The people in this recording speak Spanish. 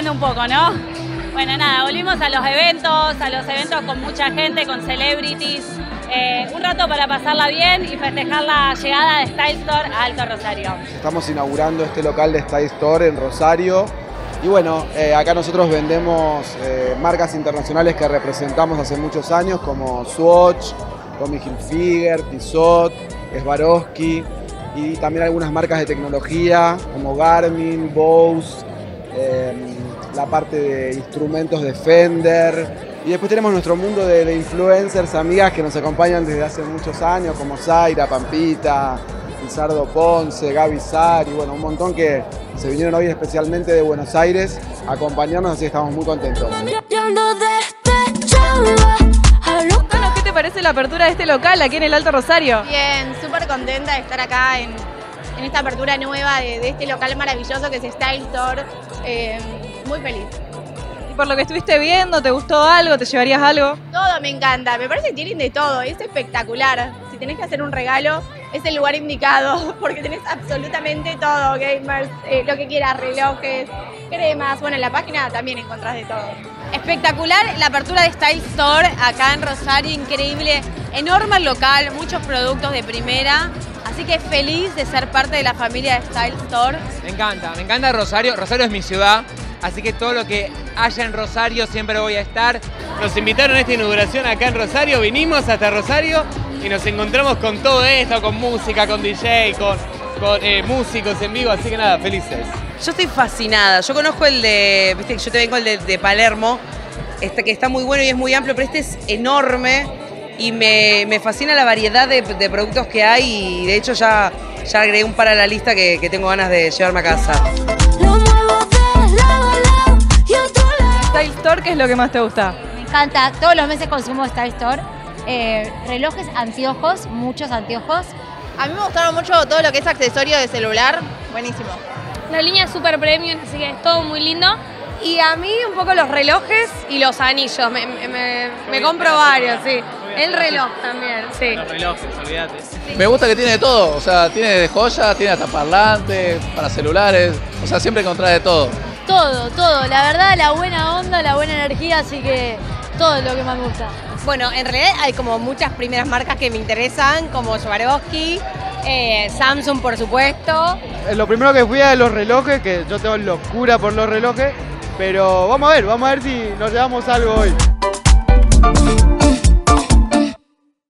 extrañando un poco, ¿no? Bueno, nada, volvimos a los eventos con mucha gente, con celebrities. Un rato para pasarla bien y festejar la llegada de Style Store a Alto Rosario. Estamos inaugurando este local de Style Store en Rosario. Y bueno, acá nosotros vendemos marcas internacionales que representamos hace muchos años, como Swatch, Tommy Hilfiger, Tissot, Swarovski, y también algunas marcas de tecnología como Garmin, Bose, la parte de instrumentos de Fender. Y después tenemos nuestro mundo de influencers, amigas que nos acompañan desde hace muchos años, como Zaira, Pampita, Lizardo Ponce, Gaby Sari, bueno, un montón que se vinieron hoy especialmente de Buenos Aires a acompañarnos, así que estamos muy contentos. Bueno, ¿qué te parece la apertura de este local aquí en el Alto Rosario? Bien, súper contenta de estar acá en esta apertura nueva de este local maravilloso que es Style Store. Muy feliz. Y por lo que estuviste viendo, ¿te gustó algo? ¿Te llevarías algo? Todo me encanta, me parece que tienen de todo, es espectacular. Si tenés que hacer un regalo, es el lugar indicado, porque tenés absolutamente todo, gamers, lo que quieras, relojes, cremas, bueno, en la página también encontrás de todo. Espectacular la apertura de Style Store acá en Rosario, increíble, enorme el local, muchos productos de primera, así que feliz de ser parte de la familia de Style Store. Me encanta Rosario, Rosario es mi ciudad, así que todo lo que haya en Rosario siempre voy a estar. Nos invitaron a esta inauguración acá en Rosario, vinimos hasta Rosario y nos encontramos con todo esto, con música, con DJ, con músicos en vivo, así que nada, felices. Yo estoy fascinada, yo conozco el de, viste que yo te vengo el de Palermo, que está muy bueno y es muy amplio, pero este es enorme y me fascina la variedad de productos que hay y de hecho ya agregué un par a la lista que tengo ganas de llevarme a casa. Style Store, ¿qué es lo que más te gusta? Me encanta, todos los meses consumo Style Store. Relojes, anteojos, muchos anteojos. A mí me gustaron mucho todo lo que es accesorio de celular, buenísimo. La línea es super premium, así que es todo muy lindo. Y a mí un poco los relojes y los anillos, me compro varios, sí. El reloj también, sí. Los relojes, olvídate. Me gusta que tiene de todo, o sea, tiene de joyas, tiene hasta parlantes, para celulares, o sea, siempre encontrás de todo. Todo, la verdad, la buena onda, la buena energía, así que todo es lo que más me gusta. Bueno, en realidad hay como muchas primeras marcas que me interesan, como Swarovski, Samsung por supuesto. Lo primero que fui a los relojes, que yo tengo locura por los relojes, pero vamos a ver si nos llevamos algo hoy.